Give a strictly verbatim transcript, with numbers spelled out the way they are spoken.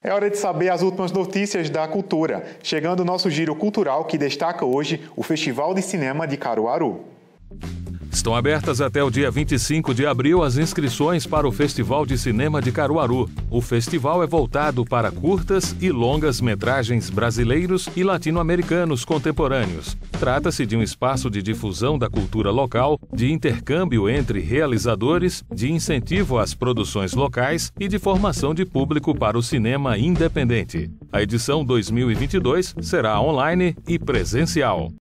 É hora de saber as últimas notícias da cultura, chegando o nosso giro cultural que destaca hoje o Festival de Cinema de Caruaru. Estão abertas até o dia vinte e cinco de abril as inscrições para o Festival de Cinema de Caruaru. O festival é voltado para curtas e longas metragens brasileiros e latino-americanos contemporâneos. Trata-se de um espaço de difusão da cultura local, de intercâmbio entre realizadores, de incentivo às produções locais e de formação de público para o cinema independente. A edição dois mil e vinte e dois será online e presencial.